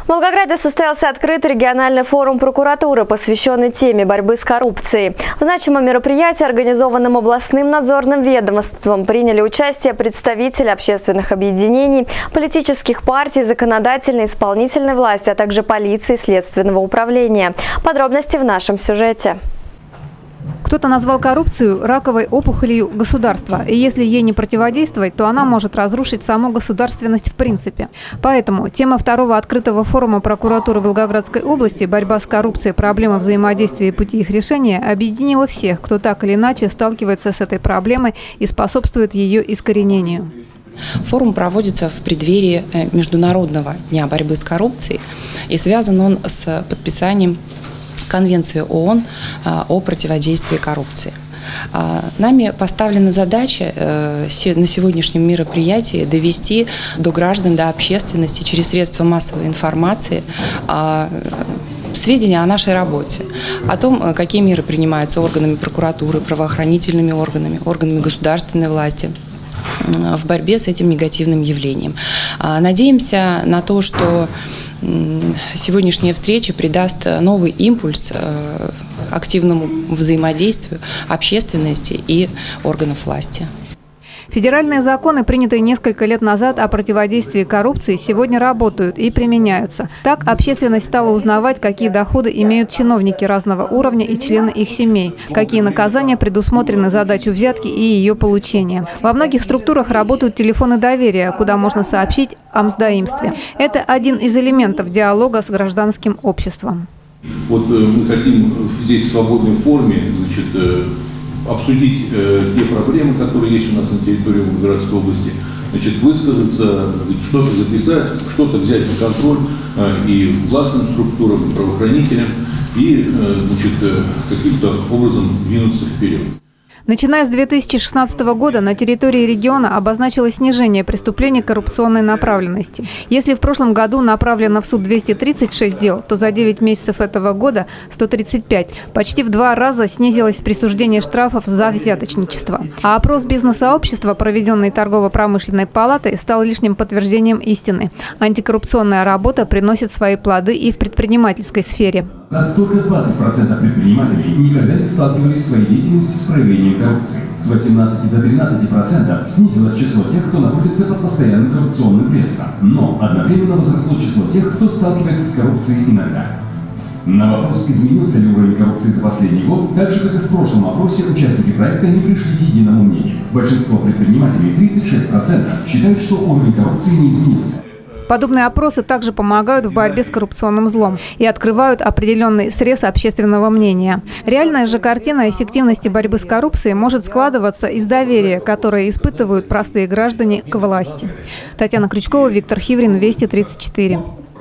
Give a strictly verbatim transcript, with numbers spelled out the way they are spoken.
В Волгограде состоялся открытый региональный форум прокуратуры, посвященный теме борьбы с коррупцией. В значимом мероприятии, организованном областным надзорным ведомством, приняли участие представители общественных объединений, политических партий, законодательной и исполнительной власти, а также полиции и следственного управления. Подробности в нашем сюжете. Кто-то назвал коррупцию раковой опухолью государства. И если ей не противодействовать, то она может разрушить саму государственность в принципе. Поэтому тема второго открытого форума прокуратуры Волгоградской области «Борьба с коррупцией. Проблемы взаимодействия и пути их решения» объединила всех, кто так или иначе сталкивается с этой проблемой и способствует ее искоренению. Форум проводится в преддверии Международного дня борьбы с коррупцией, и связан он с подписанием Конвенции ООН о противодействии коррупции. Нами поставлена задача на сегодняшнем мероприятии довести до граждан, до общественности через средства массовой информации сведения о нашей работе, о том, какие меры принимаются органами прокуратуры, правоохранительными органами, органами государственной власти в борьбе с этим негативным явлением. Надеемся на то, что сегодняшняя встреча придаст новый импульс активному взаимодействию общественности и органов власти. Федеральные законы, принятые несколько лет назад о противодействии коррупции, сегодня работают и применяются. Так, общественность стала узнавать, какие доходы имеют чиновники разного уровня и члены их семей, какие наказания предусмотрены за дачу взятки и ее получение. Во многих структурах работают телефоны доверия, куда можно сообщить о мздоимстве. Это один из элементов диалога с гражданским обществом. Вот мы хотим здесь в свободной форме, значит, обсудить э, те проблемы, которые есть у нас на территории Волгоградской области, значит, высказаться, что-то записать, что-то взять на контроль э, и властным структурам, и правоохранителям, и э, значит, э, каким-то образом двинуться вперед. Начиная с две тысячи шестнадцатого года на территории региона обозначилось снижение преступлений коррупционной направленности. Если в прошлом году направлено в суд двести тридцать шесть дел, то за девять месяцев этого года сто тридцать пять. Почти в два раза снизилось присуждение штрафов за взяточничество. А опрос бизнес-сообщества, проведенный торгово-промышленной палатой, стал лишним подтверждением истины. Антикоррупционная работа приносит свои плоды и в предпринимательской сфере. Только двадцать процентов предпринимателей никогда не сталкивались в своей деятельности с проявлением коррупции. С восемнадцати до тринадцати процентов снизилось число тех, кто находится под постоянным коррупционным прессом. Но одновременно возросло число тех, кто сталкивается с коррупцией иногда. На вопрос, изменился ли уровень коррупции за последний год, так же, как и в прошлом опросе, участники проекта не пришли к единому мнению. Большинство предпринимателей, тридцать шесть процентов, считают, что уровень коррупции не изменился. Подобные опросы также помогают в борьбе с коррупционным злом и открывают определенный срез общественного мнения. Реальная же картина эффективности борьбы с коррупцией может складываться из доверия, которое испытывают простые граждане к власти. Татьяна Крючкова, Виктор Хиврин, Вести тридцать четыре.